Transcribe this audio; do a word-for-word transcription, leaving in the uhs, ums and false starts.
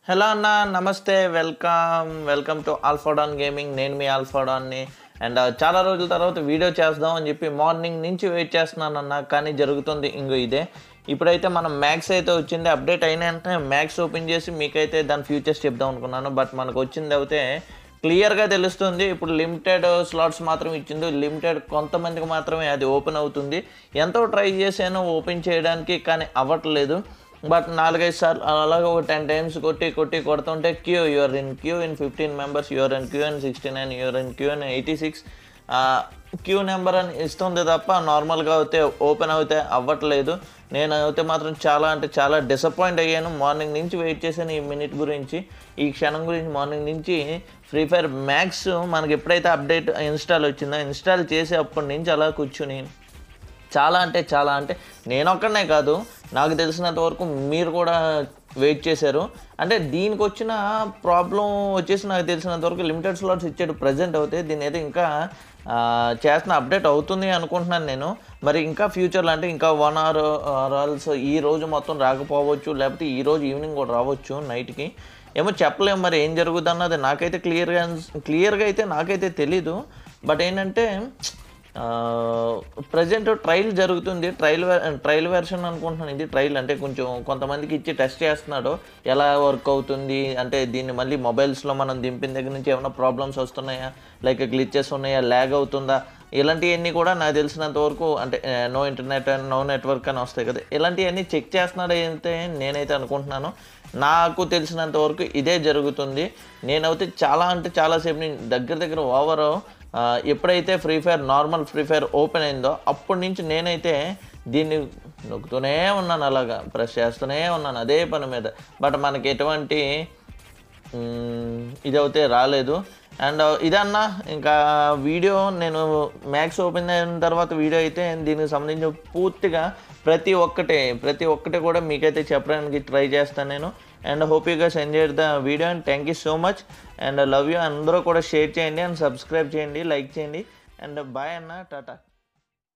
Hello అన్న నమస్తే welcome welcome to alpha don gaming. నేను మీ ఆల్ఫాడాన్ని అండ్ చాలా రోజుల తర్వాత వీడియో చేద్దాం అని చెప్పి మార్నింగ్ నుంచి వెయిట్ చేస్తున్నాను అన్న, కానీ జరుగుతుంది ఇంకో ఇదే. ఇప్పుడైతే మనం మ్యాక్స్ అయితే వచ్చింది, అప్డేట్ అయిన వెంటనే మ్యాక్స్ ఓపెన్ చేసి మీకైతే దాని ఫ్యూచర్స్ చెప్దాం అనుకున్నాను. బట్ మనకు వచ్చింది అయితే క్లియర్గా తెలుస్తుంది. ఇప్పుడు లిమిటెడ్ స్లాట్స్ మాత్రం ఇచ్చింది, లిమిటెడ్ కొంతమందికి మాత్రమే అది ఓపెన్ అవుతుంది. ఎంతో ట్రై చేశాను ఓపెన్ చేయడానికి, కానీ అవ్వట్లేదు. బట్ నాలుగైదు సార్లు అలాగే ఒక టెన్ టైమ్స్ కొట్టి కొట్టి కొడుతుంటే queue you're in queue in fifteen members, you're in queue in sixty nine, you're in queue in eighty six queue number అని ఇస్తుంది తప్ప నార్మల్గా అయితే ఓపెన్ అయితే అవ్వట్లేదు. నేను అయితే మాత్రం చాలా అంటే చాలా డిసప్పాయింట్ అయ్యాను. మార్నింగ్ నుంచి వెయిట్ చేశాను ఈ మినిట్ గురించి, ఈ క్షణం గురించి. మార్నింగ్ నుంచి ఫ్రీ ఫైర్ మ్యాక్స్ మనకి ఎప్పుడైతే అప్డేట్ ఇన్స్టాల్ వచ్చిందో, ఇన్స్టాల్ చేసే అప్పటి నుంచి అలా కూర్చుని చాలా అంటే చాలా అంటే నేను ఒక్కడనే కాదు, నాకు తెలిసినంత వరకు మీరు కూడా వెయిట్ చేశారు. అంటే దీనికి వచ్చిన ప్రాబ్లం వచ్చేసి నాకు తెలిసినంత వరకు లిమిటెడ్ స్లాట్స్ ఇచ్చాడు ప్రజెంట్ అవుతే. దీని అయితే ఇంకా చేస్తున్న అప్డేట్ అవుతుంది అనుకుంటున్నాను నేను. మరి ఇంకా ఫ్యూచర్లో అంటే ఇంకా వన్ అవర్ ఆల్స్ ఈ రోజు మొత్తం రాకపోవచ్చు, లేకపోతే ఈరోజు ఈవినింగ్ కూడా రావచ్చు నైట్కి, ఏమో చెప్పలేము. మరి ఏం జరుగుతుంది అన్నది నాకైతే క్లియర్గా క్లియర్గా అయితే నాకైతే తెలీదు. బట్ ఏంటంటే ప్రజెంట్ ట్రయల్ జరుగుతుంది, ట్రయల్ ట్రయల్ వెర్షన్ అనుకుంటున్నాను. ఇది ట్రయల్ అంటే కొంచెం కొంతమందికి ఇచ్చి టెస్ట్ చేస్తున్నాడు ఎలా వర్క్ అవుతుంది అంటే. దీన్ని మళ్ళీ మొబైల్స్లో మనం దింపిన దగ్గర నుంచి ఏమైనా ప్రాబ్లమ్స్ వస్తున్నాయా, లైక్ గ్లిచెస్ ఉన్నాయా, ల్యాగ్ అవుతుందా, ఇలాంటివన్నీ కూడా నాకు తెలిసినంత వరకు అంటే no internet and no network అని వస్తాయి కదా, ఇలాంటివన్నీ చెక్ చేస్తున్నాడు అయితే నేనైతే అనుకుంటున్నాను. నాకు తెలిసినంత వరకు ఇదే జరుగుతుంది. నేనైతే చాలా అంటే చాలాసేపు నేను దగ్గర దగ్గర ఓవర్ ఎప్పుడైతే free fire normal free fire open అయిందో అప్పటి నుంచి నేనైతే దీన్ని నొక్కుతూనే ఉన్నాను, అలాగా ప్రెస్ చేస్తూనే ఉన్నాను అదే పని మీద. బట్ మనకి ఎటువంటి ఇదైతే రాలేదు. అండ్ ఇదన్నా ఇంకా వీడియో నేను మ్యాక్స్ ఓపెన్ అయిన తర్వాత వీడియో అయితే దీనికి సంబంధించి పూర్తిగా ప్రతి ఒక్కటే ప్రతి ఒక్కటి కూడా మీకైతే చెప్పడానికి ట్రై చేస్తాను నేను. And hope you guys enjoyed the video and thank you so much and love you. అందరూ కూడా షేర్ చేయండి అండ్ సబ్స్క్రైబ్ చేయండి, లైక్ చేయండి. అండ్ బాయ్ అన్న, టాటా.